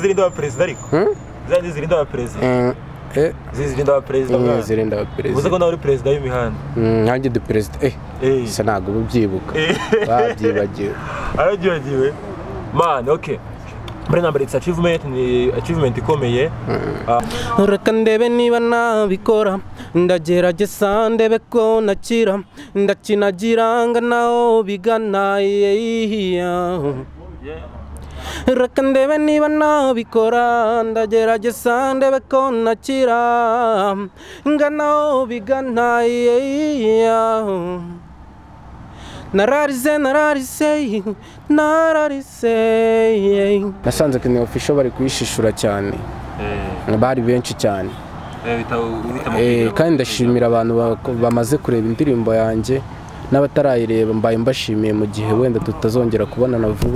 zirinda Abaperezida ariko zandi zirinda Abaperezida zirinda Abaperezida zirinda Abaperezida uvuze ko nawe uri perezida w'imihanda nkanjye du perezida se ntabwo ubyibuka babyibagiwe arabyibagiwe man okay muri number it's achievement ni achievement ikomeye reka ndebe niba nabikora ndagerageza ndebe ko nakira ndakinagira nganaho bigana reka ndebe niba nabikora ndagerageza ndebe ko nakira nganaho bigana nararise nasanze ko ni official bari kuyishishura cyane bari benshi cyane kandi ndashimira abantu bamaze kureba indirimbo yanjye n'abatarayireba mbaye mbashimiye mu gihe wenda tutazongera kubonana vuba.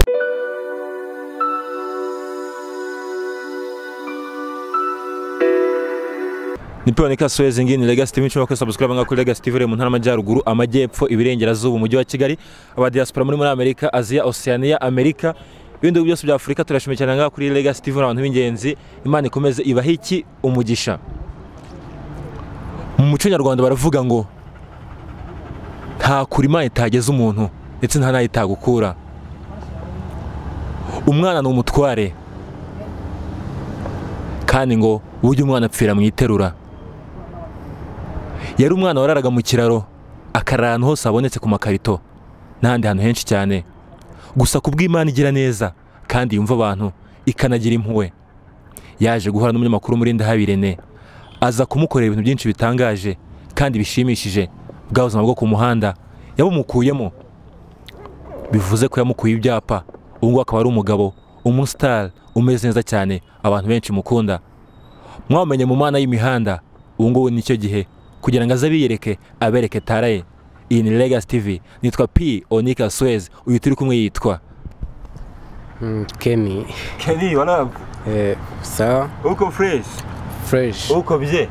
Nipone Suez ngini Legacy TV nshobora ko subscribe nga kuri Legacy TV mu ntara y'Amajyaruguru amajyepfo ibirengerazuba umujyi wa Kigali aba diaspora muri Amerika Asia Oceania Amerika ibindi byose bya Afrika turashimye cyane nga kuri Legacy TV abantu b'ingenzi Imana ikomeze ibaha iki umugisha. Mu muco nyarwanda baravuga ngo nta kurima itageze umuntu ndetse nta nayitagukura. Umwana ni umutware kandi ngo burya umwana apfira mu iterura. Yari umwana wararaga mu kiraro akarara hose abonetse ku makarito n'ahandi hantu henshi cyane gusa kubw'Imana igira neza kandi yumva abantu ikanagira impuhwe. Yaje guhura n'umunyamakuru muri Irene aza kumukorera ibintu byinshi bitangaje kandi bishimishije bw'ubuzima bwo ku muhanda yabumukuyemo. Bivuze ko yamukuye ibyapa ubwo akaba ari umugabo umustar umeze neza cyane abantu benshi mukunda. Mwamenye mu mana y'imihanda ubwo nicyo gihe kugira ngo azabiyereke abereke taraye. Iyi ni Legacy TV nitwa P Onika Suez uyu turi kumwe yitwa Kenny wana sawa uko fresh uko bye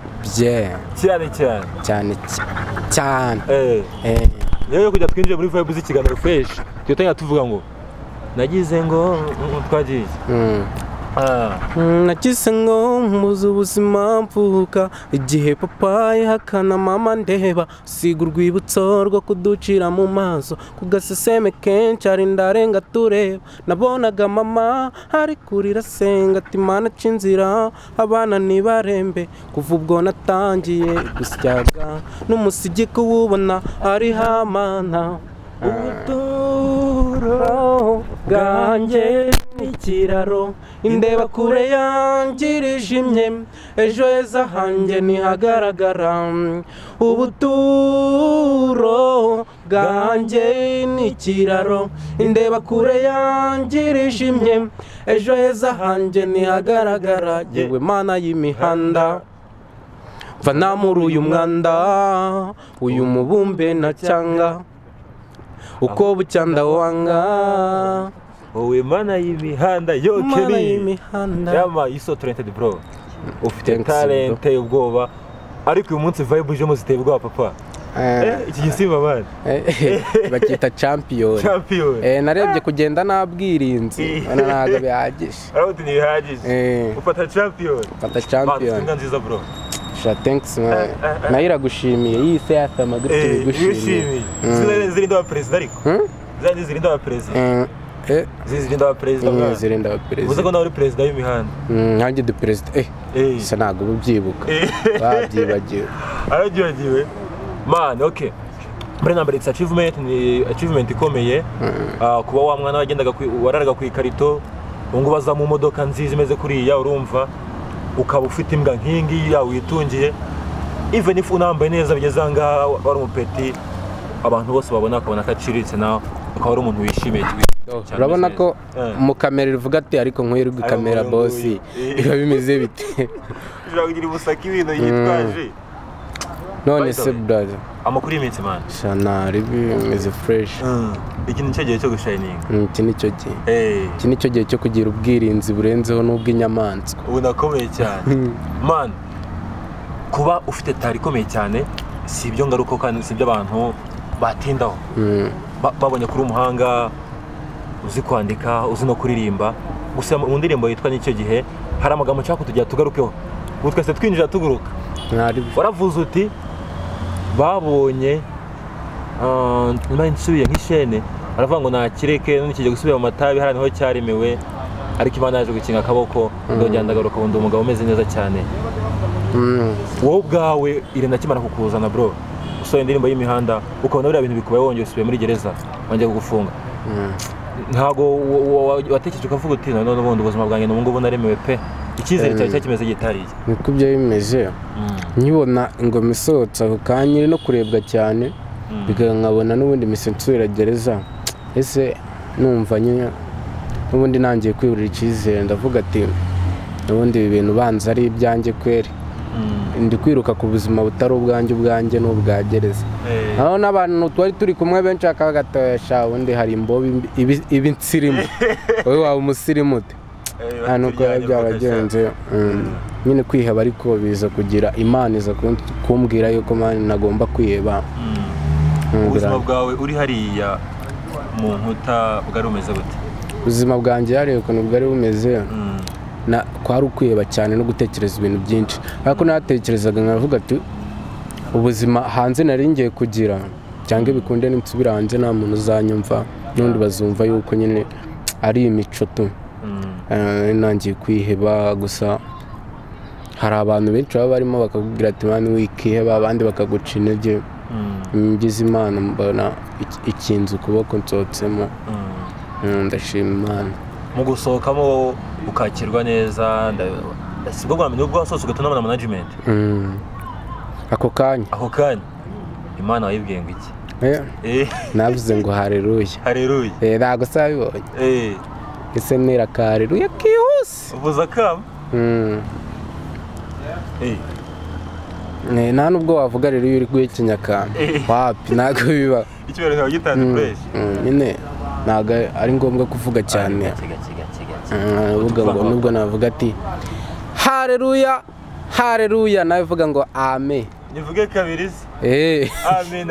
cyane yewe kujya twinjiye muri vibe z'ikiganiro fresh tuyotanya tuvuga ngo nagize ngo twagiye nagize ngo muzi ubuzima mvuka igihe papa yahakana mama ndeba siga urwibutso rwo kuducira mu maso ku gaseseme kenshi ari ndarenga tureba nabonaga mama ari kurira senga ati mana cinzira abana nibarembe kuva ubwo natangiye gusyaga n'umusigi kuwubona ari hamana ubuturo bwanjye ikiraro indeba kure yangirijimye ejo heza hanjye nihagaragara ubuturo bwanjye n'ikiraro indeba kure yangirijimye ejo heza hanjye nihagaragara yewe mana y'imihanda vana muri uyu mwanda uyu mubumbe na cyangwa uko bucyanda wanga owe mana y'imihanda yo Kenny yama iso talented bro ufite talent ubwoba ariko uyu munsi vibe ujemo ziteye ubwoba papa iki gisimba man bakita champion narebye kugenda nabwirinzi nanaga bihagije ariko ni bihagije ufata champion nziza bro thanks man naira gushimiye yise yafama gushimiye zirinda Abaperezida ariko zandi zirinda Abaperezida zirinda Abaperezida zirinda Abaperezida uvuze ko nawe uri perezida w'imihanda nkanjye du perezida se ntabwo ubyibuka babyibagiwe arabyibagiwe man okay muri number it's achievement ni achievement ikomeye kuba wa mwana wagendaga wararaga ku ikarito ngo baza mu modoka nziza imeze kuriya urumva ukaba ufite imbwa nkingi yawe witungiye even if unambaye neza bigeze ngaha wari umupeti abantu bose babona akabona kaciritse nawe ukaba ari umuntu wishimiye. Urabona ko mu kamera rivuga ati ariko nkwiye uri kamera boss iba bimeze bite ushobora kugira ubusaki ibintu yitwaje none se brother amakuru y'iminsi man shana bimeze fresh iki ni cyo gihe cyo gushining iki ni cyo gihe cyo kugira ubwirinzi burenzeho n'ubw'inyamanzwa ubu nakomeye cyane man kuba ufite tari ikomeye cyane si ibyo ngaruko kandi si ibyo abantu batindaho babonye kuri umuhanga uzi kwandika uzi no kuririmba gusa mu ndirimbo yitwa n'icyo gihe hari amagambo nshaka kutujya tugarukeho ubu twese twinjira tuguruka waravuze uti babonye nyuma nsubiye nk'ishene aravuga ngo nakireke n'ikijya gusubira mu matabi hari niho cyaremewe ariko Imana yaje gukinga akaboko ndongera ndagaruka ubundi umugabo umeze neza cyane wowe ubwawe irinda kimara kukuzana bro usohoye indirimbo y'imihanda ukabona biriya bintu bikubaye wongeye usubiye muri gereza wongeye kugufunga ntago watekereje ukavuga uti none ubundi ubuzima bwanjye n'ubu ngubu naremewe pe icyizere cyawe cyakimeze gitariye niko byo bimeze nkibona ingoma isohotse ako kanya no kurebwa cyane nkabona n'ubundi mise nsubira gereza ese numva nyine n'ubundi nangiye kwibura icyizere ndavuga ati n'ubundi ibi bintu banza ari ibyanjye kweri ndi kwiruka ku buzima butari ubwanjye n'ubwa gereza aho n'abantu twari turi kumwe benshi akagatoyesha ubundi hari imbobi ibi nsirimu wowe waba umusirimu ute hano uko byabagenze nyine kwiheba ariko biza kugira Imana iza kumbwira yuko nagomba kwiheba ubuzima bwawe uri hariya mu nkuta bwari bumeze bute ubuzima bwanjye hariya ukuntu bwari bumeze kwari ukwiheba cyane no gutekereza ibintu byinshi ariko natekerezaga nkavuga ati ubuzima hanze nari ngiye kugira cyangwa bikunde ninsubira hanze nta muntu uzanyumva n'undi bazumva yuko nyine ari imico tu nangiye kwiheba gusa hari abantu benshi baba barimo bakakubwira ati mani wikiheba abandi bakaguca intege ngize Imana mbona ikintu ukuboko nsohotsemo ndashima Imana mu gusohokamo ukakirwa neza ndasibwo bwa mbere ubwo wasohotse ugatonana na management ako kanya Imana wayibwiye ngo iki navuze ngo haleluya ntabwo sabibonye ese nera haleluya kihuse uvuza kama nta nubwo wavuga rero iyo uri guhekenya akantu wapi ntabwo biba ikibazo cyawe gitanze fresh nyine ntabwo ari ngombwa kuvuga cyane nubwo navuga ati haleluya nawe uvuga ngo amen nivuge kabiri amen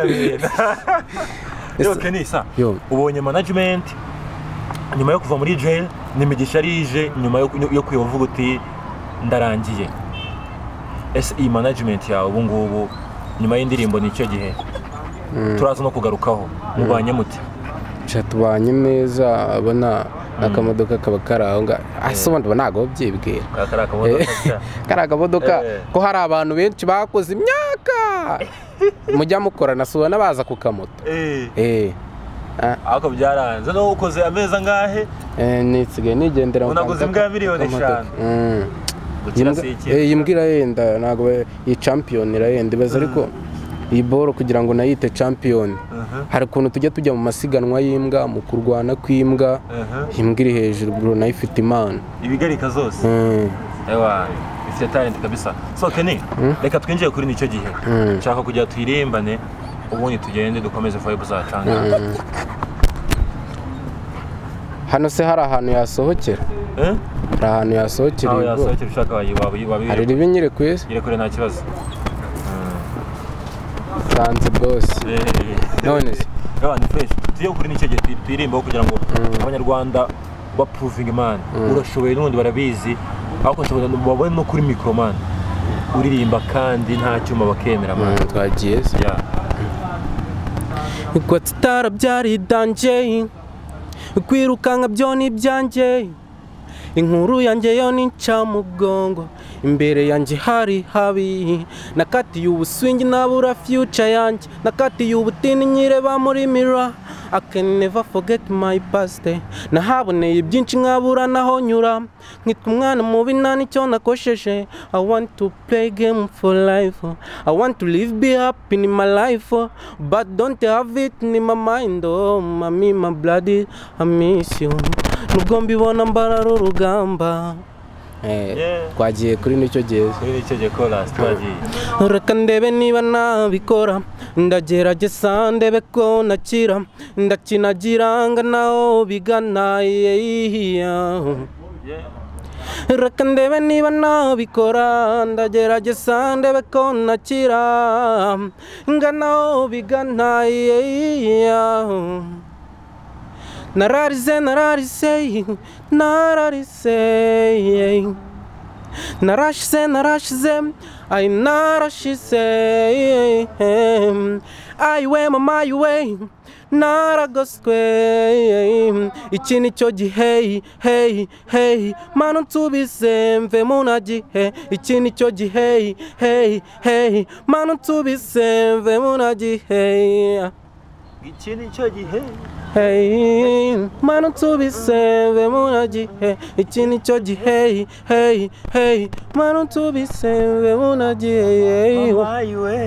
yo Kenisa ubonye management nyuma yo kuva muri jail n'imigisha rije nyuma yo kwivuga uti ndarangiye ese iyi management yawe ubu ngubu nyuma y'indirimbo n'icyo gihe turaza no kugarukaho mubanye mute tubanye neza abona akamodoka kaba karaho ase ubundi ntabwo byibwira kari akamodoka ko hari abantu benshi bakoze imyaka mujya mukorana si ubona baza ku kamoto ako byaranze no ukoze ameza ngahe nisigaye nigendera unaguze imbwa ya miliyoni 5 iyi mbwa irahenda ntabwo iyi champion irahenda ibaza ariko iyi boro kugira ngo nayite champion hari ukuntu tujya mu masiganwa y'imbwa mu kurwana kw'imbwa imbwa iri hejuru bro nayo ifite Imana ibigarika zose ewa ifite talent kabisa so Kenny reka twinjiye kuri nicyo gihe nshaka kujya tuyirimbane ubundi tugende dukomeze vibe zacanga hano se hari ahantu yasohokera hari ahantu yasohokera ushaka hari ibinyire kwese yire kure nta kibazo Franz boss none se ni fresh tuye kuri nicyo gihe tuyirimbaho kugira ngo abanyarwanda baproving man urashoboye n'ubundi barabizi ariko nshoboye babone no kuri micro man uririmba kandi nta cyuma bakemera man twagiye ko tutarabyari danje kwirukanka byo ni byanjye inkuru yanjye yo ni ncamugongo imbere yanjye hari habi nakatiye ubuswingi nabura future yanjye nakatiye ubutini nyireba muri mirror I can never forget my past nahaboneye byinshi nkabura naho nyura nkitwa umwana mubi nta nicyo nakosheje I want to play game for life I want to live be happy in my life but don't have it in my mind oh mami my bloody I miss you nubwo mbibona mbarara urugamba twagiye kuri nicyo gihe chorus twagiye reka ndebe niba nabikora ndagerageza ndebe ko nakira ndakinagira naho bigana reka ndebe niba nabikora ndagerageza ndebe ko nakira naho bigana nararize nararize narashize ay narashize ayiwe mama yiwe naragoswe iki nicyo gihe hey manu nsubize mve munagihe iki nicyo gihe hey manu nsubize mve munagihe iki nicyo gihe hey manu nsubize mve munagihe iki nicyo gihe hey manu nsubize mve munagihe babayiwe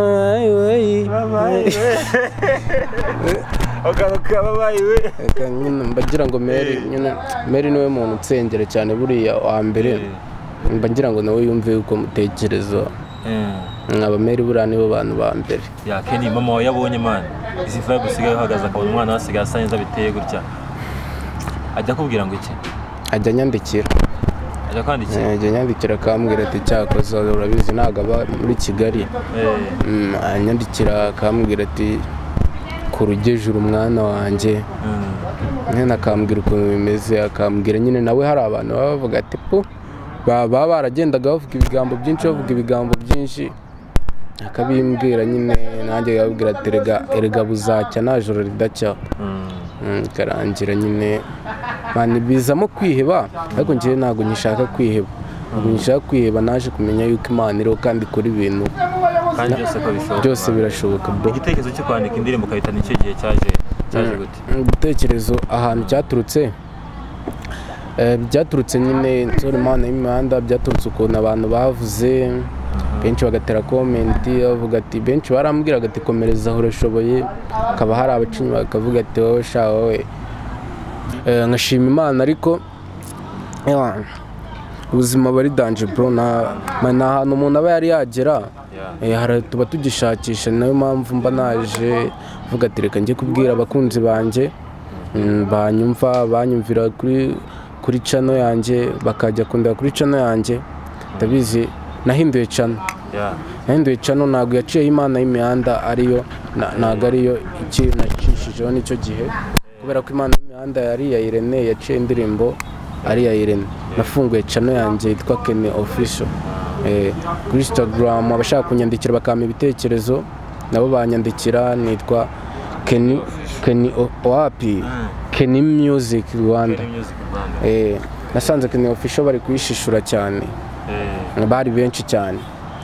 mbagira ngo Mary niwe muntu nsengera cyane buriya wa mbere mbagira ngo nawe yumve uko mutekereza Abaperezida buriya nibo bantu ba mbere ya Kenny mama wawe yabonye man izi vibe usigaye uhagaze akabona umwana wasigaye asa neza biteye gutya ajya kubwira ngo iki ajya nyandikira akambwira ati cyakoze urabizi ntago aba muri Kigali anyandikira akambwira ati kurugejuru umwana wanjye nyine akambwira ukuntu bimeze akambwira nyine nawe hari abantu baba bavuga ati baba baragendaga bavuga ibigambo byinshi akabimbwira nyine nanjye yababwira ati erega buzacya nta joro ridacya karangira nyine mani bizamo kwiheba ariko njyewe ntabwo nyishaka kwiheba naje kumenya yuko Imana iriho kandi ikora ibintu kandi byose birashoboka bro. Igitekerezo cyo kwandika indirimbo ukahitana icyo gihe cyaje gute? Igitekerezo ahantu byaturutse nyine nsore Imana y'imihanda byaturutse ukuntu abantu bavuze benshi bagatera comment bavuga ati benshi barambwiraga ati komereza aho urashoboye akaba hari abacinyi bakavuga ati wowe sha wowe nkashima Imana ariko ubuzima bari danger bro na ahantu umuntu aba yari yagera tuba tugishakisha nayo mpamvu mba naje vuga ati reka njye kubwira abakunzi banjye banyumvira kuri channel yanjye bakajya kundeba kuri channel yanjye ndabizi nahinduye channel ntabwo yaciye Imana y'imihanda ariyo ntabwo ariyo ikintu nacishijeho nicyo gihe kubera ko Imana y'imihanda yari ya Irene yaciye indirimbo ari ya Irene nafunguye channel yanjye yitwa Kenny official kuri Instagram abashaka kunyandikira bakampa ibitekerezo nabo banyandikira nitwa Kenny wapi Kenny Music Rwanda nasanze Kenny official bari kuyishishura cyane bari benshi cyane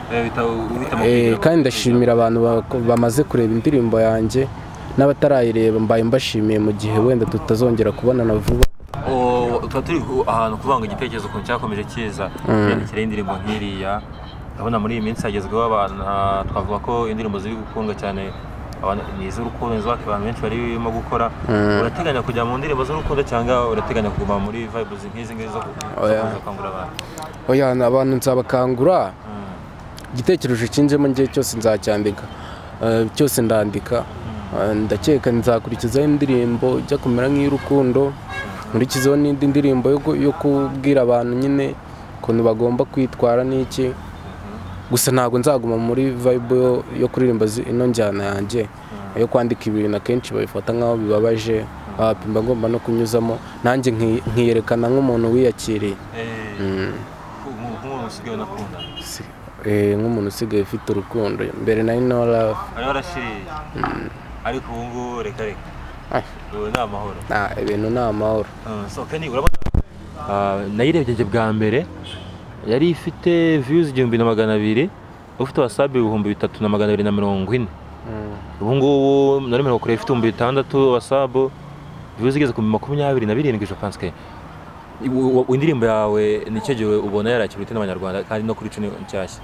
kandi ndashimira abantu bamaze kureba indirimbo yanjye n'abatarayireba mbaye mbashimiye mu gihe wenda tutazongera kubonana vuba. Turi ahantu kuvanga igitekerezo ku cyakomeje kiza yandikira indirimbo nkiriya abona muri iyi minsi hagezweho abantu twavuga ko indirimbo ziri gukundwa cyane n'iz'urukundo abantu benshi barimo gukora urateganya kujya mu ndirimbo z'urukundo cyangwa urateganya kuguma muri vibes nk'izi ngizi zo gukangura abantu? Abantu nzabakangura igitekerezo kinjemo ngiye cyose nzacyandika cyose ndandika ndakeka nzakurikizaho indirimbo ijya kumera nk'iy'urukundo nkurikizaho n'indi ndirimbo yo kubwira abantu nyine ukuntu bagomba kwitwara n'iki gusa ntabwo nzaguma muri vibe yo kuririmba ino njyana yanjye yo kwandika ibintu akenshi babifata nk'aho bibabaje mba ngomba no kunyuzamo nanjye nkiyerekana nk'umuntu wiyakiriye nk'umuntu usigaye unakunda nk'umuntu usigaye ufite urukundo mbere nari nora ariko ubu ngubu reka ubu ni amahoro ibintu ni amahoro. Kenny urabona nayirebye bwa mbere yari ifite views 1200 ufite wasabi 3240 ubu ngubu nari mero kure ifite 6000 wasabo views igeze ku 27 je pense que indirimbo yawe nicyo gihe ubona yarakirute n'abanyarwanda kandi no kuri cyo nshyashya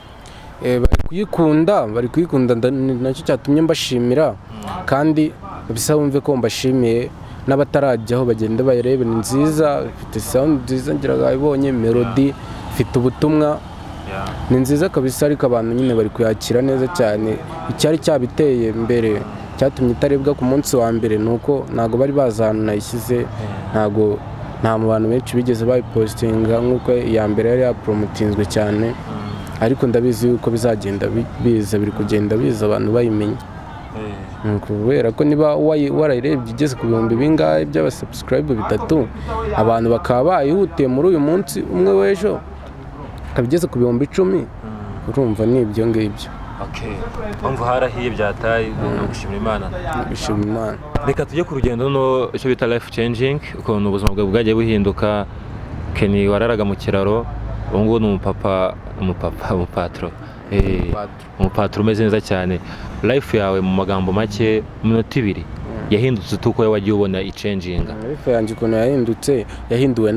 bari kuyikunda nacyo cyatumye mbashimira kandi bisa wumve ko mbashimiye n'abatarajyaho bagende bayirebe ni nziza ifite sound nziza ngiraga ibonye melody ifite ubutumwa ni nziza kabisa ariko abantu nyine bari kuyakira neza cyane icyari cyabiteye mbere cyatumye itarebwa ku munsi wa mbere nuko ntago bari bazana nayishyize nta mu bantu benshi bigeze bayipostinga nk'uko iya mbere yari yapromotinzwe cyane ariko ndabizi yuko bizagenda biza biri kugenda biza abantu bayimenya. kubera ko niba warayirebye igeze ku bihumbi bingahe by'abasubscribe 3 abantu bakaba bayihutiye muri uyu munsi umwe w'ejo abigeze ku bihumbi 10 urumva ni ibyo ngibyo. umva harahiye byataye gushimira Imana. Bishimira Imana. Reka tujye ku rugendo no icyo bita life changing, ukuntu ubuzima bwawe bwagiye buhinduka. Kenny wararaga mu kiraro, ubu ngubu ni umupatro umupatro umeze neza cyane. Life yawe mu magambo make mu minota 2 yahindutse uko wagiye ubona icenginga? Life yanjye ukuntu yahindutse, yahinduwe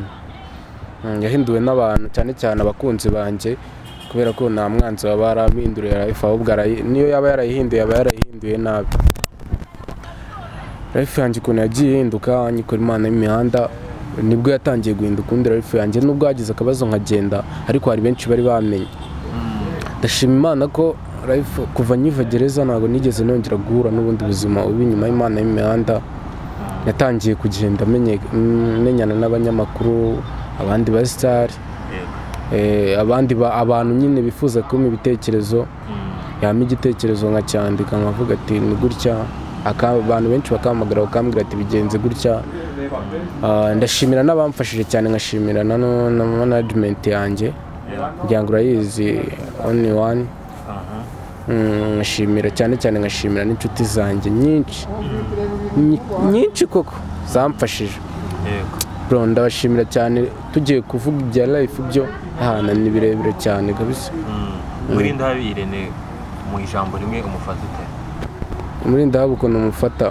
n'abantu cyane cyane abakunzi banjye, kubera ko nta mwanzi waba yarampinduriye life, ahubwo niyo yaba yarayihinduye nabi. Life yanjye ukuntu yagiye ihinduka, nyikora Imana y'imihanda nibwo yatangiye guhinduka. Undi life yanjye nubwo hagize akabazo nkagenda, ariko hari benshi bari bamenye. Ndashima Imana ko life kuva nyiva gereza ntabwo nigeze nongera guhura n'ubundi buzima ubi nyuma y'Imana y'imihanda. Yatangiye kugenda menyana n'abanyamakuru, abandi ba star, abantu nyine bifuza kumpa ibitekerezo, yampa igitekerezo nkacyandika nkavuga ati ni gutya, abantu benshi bakampamagara bakambwira ati bigenze gutya. Ndashimira n'abamfashije cyane, nkashimira na management yanjye, kugira urayizi only one. Nkashimira cyane nkashimira n'inshuti zanjye nyinshi koko zamfashije. Bro, ndabashimira cyane. Tugiye kuvuga ibya life byo ni birebire cyane kabisa. Irinda Irene mu ijambo rimwe umufata ute? Irinda ukuntu umufata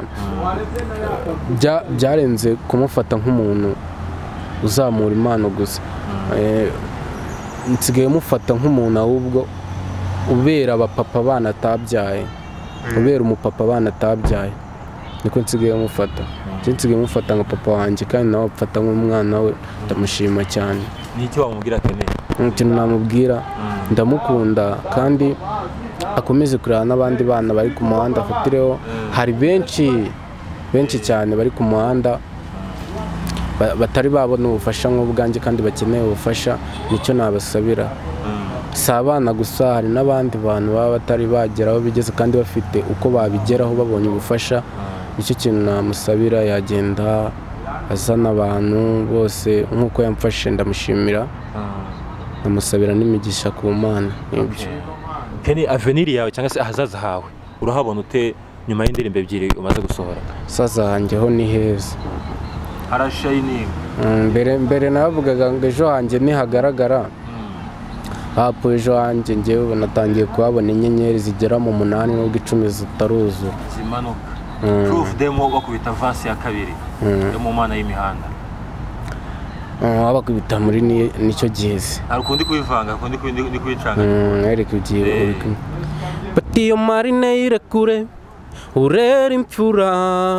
byarenze kumufata nk'umuntu uzamura impano gusa. Nsigaye mufata nk'umuntu ahubwo ubera abapapa bana atabyaye, ubera umupapa bana atabyaye, niko nsigaye mufata. Nsigaye mufata nka papa wanjye, kandi nawe apfata nk'umwana we. Ndamushima cyane. Ni iki wamubwira Kenny? Ikintu namubwira, ndamukunda kandi akomeze kureba n'abandi bana bari ku muhanda afatireho. Hari benshi cyane bari ku muhanda batari babona ubufasha nk'ubwanjye kandi bakeneye ubufasha. Nicyo nabasabira. Si abana gusa, hari n'abandi bantu baba batari bageraho bigeze kandi bafite uko babigeraho babonye ubufasha. Nicyo kintu namusabira, yagenda azana abantu bose nk'uko yamfashe. Ndamushimira, ndamusabira n'imigisha ku Mana. Kenny, avenir yawe cyangwa se ahazaza hawe urahabona ute nyuma y'indirimbo 2 umaze gusohora? Saza hanjye ho ni heza, harashining. Mbere navugaga ngo ejo hanjye nihagaragara. Hapo ejo hanjye ngewe natangiye kuhabona inyenyeri zigera mu 8 n'ubwo 10 zitaruzura zimanuka. Proof demo bakubita vasi ya 2 yo mu Mana y'imihanda. Abakubita muri nicyo giheze. Arukundi kubivanga, kundi kubicanga. Ereke ugiye. Bati yo Marine irekure urera imfura,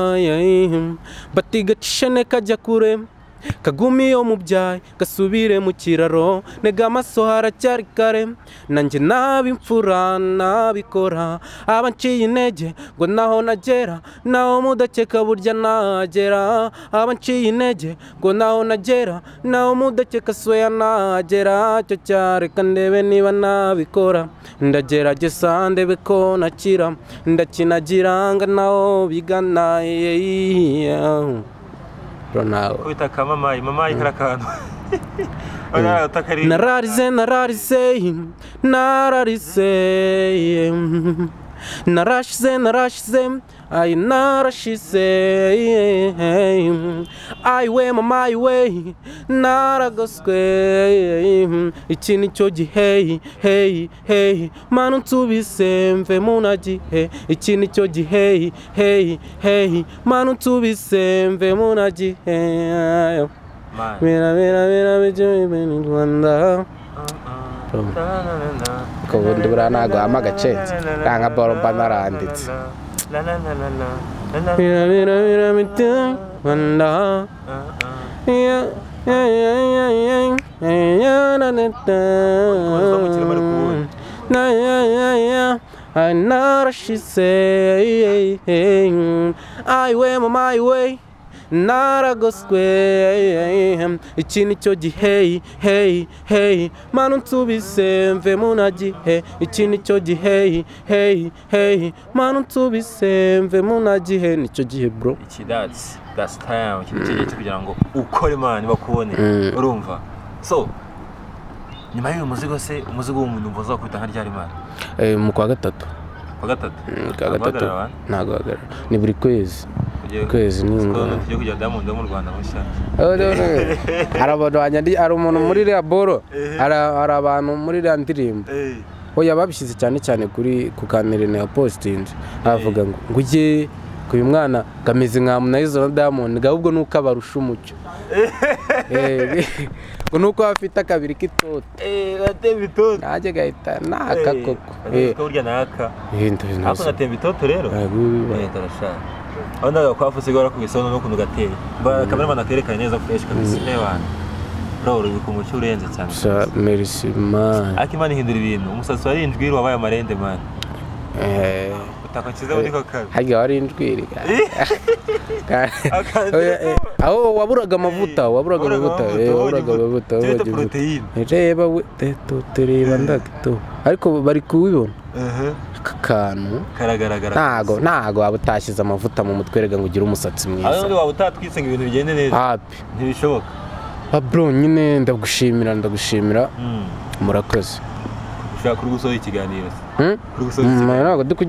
bati gacishene kajya kure, kagumi yo mubyaye gasubire mu kiraro. Nega amaso haracyari kare, nanjye nabimfura nabikora. Abanciye intege ngo naho nagera, naho mudakeka burya nagera. Abanciye intege ngo naho nagera, naho mudakeka soya nagera. Cyo cyareka ndebe niba nabikora, ndagerageza ndebe ko nakira, ndakinagira nga naho bigana. Kubita kamamayi karakantu. Nararize ay narashize aiwe mama iwe naragoswe. Iki nicyo gihe hey manu nsubise mve munagihe. Iki nicyo gihe hey manu nsubise mve munagihe. Mira bijye mu Rwanda. Ko bundi buranago amagacenze ranga boromba naranditse. Mira mitu Rwanda. I narashize aiwe mama iwe naragoswe iki nicyo gihe hey hey manu nsubise mve munagihe iki nicyo gihe hey hey manu nsubise mve munagihe nicyo gihe bro iki that's time kigiye kugira ngo ukore man bakubone urumva so nyuma y'uyu muzigo se umuzigo w'umuntu mvuza kwita nka ryari man mu kwa gatatu ntago ni buri kwezi ni ngo yo kujya Diamond mu Rwanda mushya hari umuntu muri iriya boro hari abantu muri iriya ndirimbo oya babishyize cyane kuri ku kamerine ya postinze avuga ngo ujye kuyu mwana kameze nka Munaizo na Diamond ahubwo nuko abarusha umucyo nuko afite akabiri k'itoto gatemba itoto najye gahita naka koko urya naka ako gatemba itoto rero tarashaka aho ndaga kwafuse gora ku gisono no kuntu gateye kamera banakerekanye neza fresh kabisa n'abantu bro uri ku mucyo urenze cyane merci man akimana hindura ibintu umusatsi wari indwiri wabaye amarende man utakokiza uri kokara hajya wari indwiri aho waburaga amavuta tete protein reba we tureba ndagito ariko bari kubibona kantu karagaragara ntago abutashyize amavuta mu mutwe rega ngo ugire umusatsi mwiza aho waba utatwitse ngo ibintu bigende neza happy ntibishoboka bro nyine ndagushimira murakoze ushaka kuri gusoza ikiganiro ntabwo ndi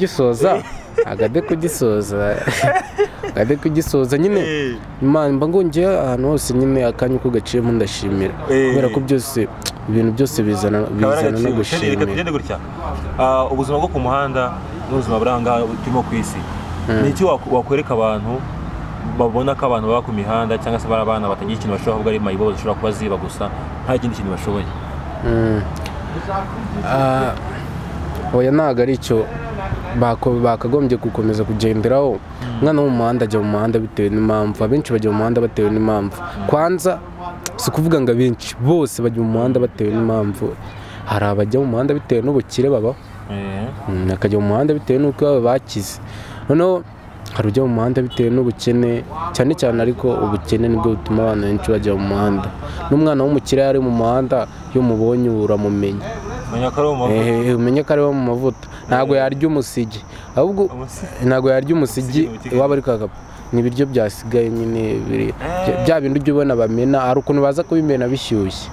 kugisoza nyine mba ngongeye ahantu hose nyine akanya uko gaciyemo ndashimira kubera ko ibintu byose bizana no gushimira. Reka tugende gutya ubuzima bwo ku muhanda n'ubuzima buranga turimo ku isi ni iki wakwereka abantu babona ko abantu baba ku mihanda cyangwa se bari abana batagira ikintu bashobora kuvuga ari mayibo bashobora kuba ziba gusa nta kindi kintu bashoboye oya ntago ari icyo bakagombye gukomeza kugenderaho umwana wo mu muhanda ajya mu muhanda bitewe n'impamvu abenshi bajya mu muhanda batewe n'impamvu kwanza si ukuvuga ngo abenshi bose bajya mu muhanda batewe n'impamvu hari abajya mu muhanda bitewe n'ubukire babaho akajya mu muhanda bitewe n'uko baba bakize noneho hari ujya mu muhanda bitewe n'ubukene cyane ariko ubukene nibwo butuma abantu benshi bajya mu muhanda n'umwana w'umukire ari mu muhanda iyo mubonye uramumenya umenya ko ari wo mu mavuta ntabwo yarya umusigi ahubwo ntabwo yarya umusigi waba ari kagapa ni ibiryo byasigaye nyine bya bindi ujya ubona bamena hari ukuntu baza kubimena bishyushye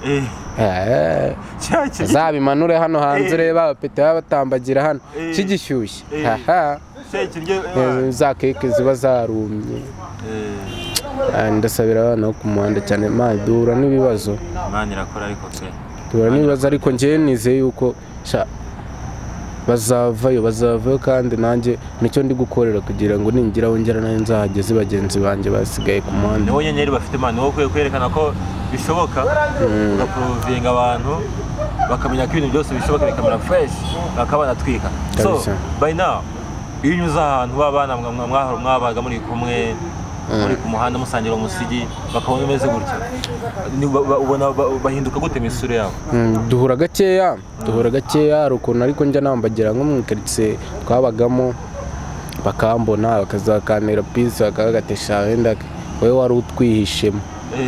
zabimanure hano hanze ureba abapeti baba batambagira hano kigishyushye za keke ziba zarumye ndasabira abana bo ku muhanda cyane duhura n'ibibazo ariko njyewe nizeye yuko bazavayo kandi nanjye nicyo ndi gukorera kugira ngo ningira wongera nayo nzahageze bagenzi banjye basigaye ku muhanda niwo nyenyeri bafite mani wo kwerekana ko bishoboka ugaprovinga abantu bakamenya ko ibintu byose bishoboka bikamera fresh bakaba banatwika so by now iyo unyuze ahantu b'abana mwabaga muri kumwe muri ku muhanda musangira umusigi bakabona umeze gutya ubona bahinduka gute misure yabo duhura gakeya hari ukuntu ariko njya nambagira nko mu karitsiye twabagamo bakambona bakazakanira pisi bakagatesha wenda wowe wari utwihishemo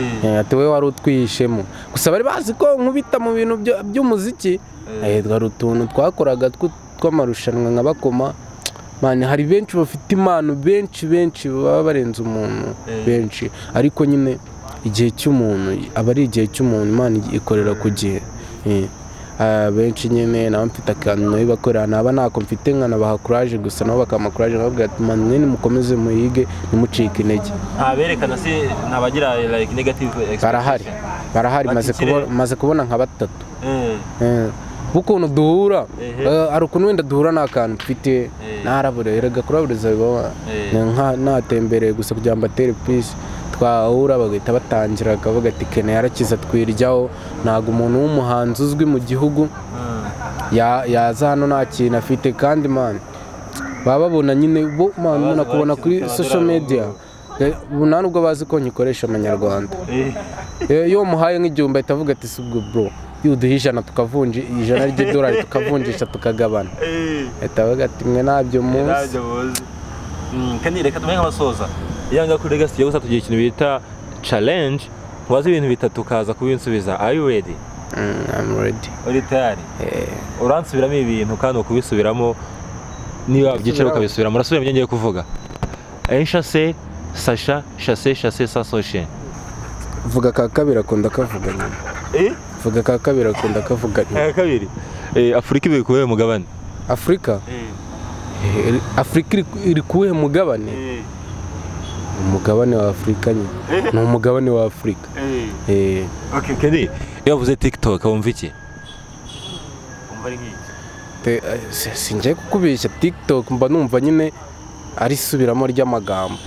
gusa bari bazi ko nkubita mu bintu by'umuziki hari utuntu twakoraga tw'amarushanwa nka bakoma mani hari benshi bafite impano benshi baba barenze umuntu benshi ariko nyine igihe cy'umuntu aba ari igihe cy'umuntu imana ikorera ku gihe benshi nyine nabo mfite akantu nayo bakorera naba ntako mfite nkanabaha courage gusa nabo bakama courage nkababwira ati mani mwene mukomeze muyige ntimucike intege berekana se ntabagira like negative experience barahari maze kubona nka batatu ukuntu duhura hari ukuntu wenda duhura n'akantu mfite narabureraga kuraburiza bibaho natembereye gusa kugira ngo mbatere pisi twahura bagahita batangira akavuga ati kene yarakiza twiryaho ntabwo umuntu w'umuhanzi uzwi mu gihugu yaza hano nta kintu afite kandi mani baba babona nyine umuntu akubona kuri social media nta nubwo bazi ko nkikoresha amanyarwanda iyo muhaye nk'igihumbi ahita avuga ati si ubwo bro yuduha ijana tukavunja ijana ry'idolari tukavunjisha tukagabana ahita avuga ati mwe ntabyo muzi kandi reka tumenye nk'abasoza yanga kuri Legacy gusa tugiye ikintu bita challenge wazi ibintu bitatu kaza kubinsubiza. Are you ready? I'm ready. Uri tayari? Uransubiramo ibintu kandi ukubisubiramo niba byicaro ukabisubira murasubira mu ngiye kuvuga. Chasse Sacha chasse ça soche. Vuga ka kabiri akunda kavuga nyine. Vuga ka kabiri akunda kavuga nyine. Kabiri. Afrika iri kuwe mugabane. Afrika? Afrika iri kuwe mugabane? Umugabane wa Afrika nyine. Ni umugabane wa Afrika. Okay, Kenny. Iyo uvuze TikTok wumva iki? Umva ari nk'iki? Sinjye kukubeshya TikTok mba numva nyine ari subiramo ry'amagambo.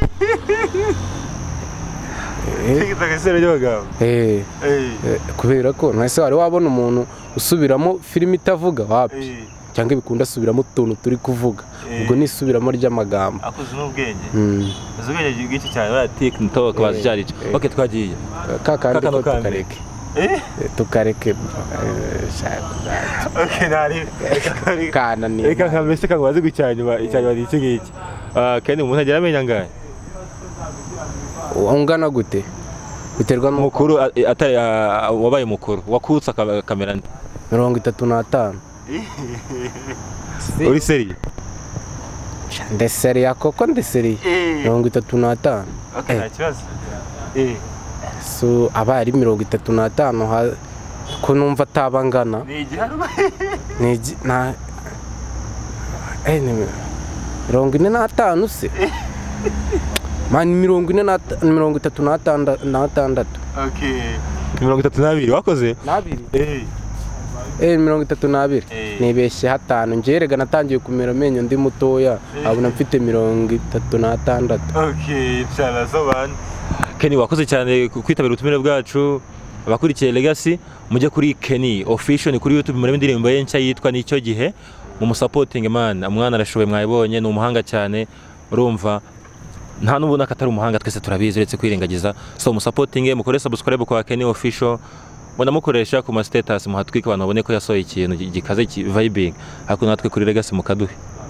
TikTok isero ry'amagambo. Kubera ko ntase wari wabona umuntu usubiramo filime itavuga wapi cyangwa bikunda subiramo utuntu turi kuvuga ubwo ni subiramo ry'amagambo. Akoze n'ubwenge. Ubwenge bw'iki cyane wa TikTok bazijari. Okay, twagiye. Kakandi ko tukareke. Tukareke. Okay, nari. Kana ni. Eka kamese kagwaze gucyanyuma icyanyuma iki ngiki. Kandi umuntu agera amenya ngahe? Ungana gute? Biterwa n'umukuru atari wabaye mukuru wakutsa kamera 35. Uri seri? Ndeseri akoko ndeseri 35. Okay, nta kibazo. So abari 35 ko numva atabangana. Ni na 45 se. Mani 46. Okay. 32 wakoze? 2. 32. Nibeshye 5 ngerega natangiye kumera amenyo ndi mutoya abona mfite 36. Okay, inshallah soban. Kenny wakoze cyane kwitabira ubutumire bwacu. Abakurikiye Legacy mujye kuri Kenny official ni kuri YouTube muri indirimbo ye nshya yitwa nicyo gihe mu supporting man. Umwana arashoboye mwayibonye ni umuhanga cyane urumva nta nubona katari umuhanga twese turabizi uretse kwirengagiza. So mu supporting mukore subscribe kwa Kenny official munamukoresha ku ma status muhatwika abantu babone ko yasohoye ikintu gikaze vibing. Ariko natwe kuri Legacy mukaduhe.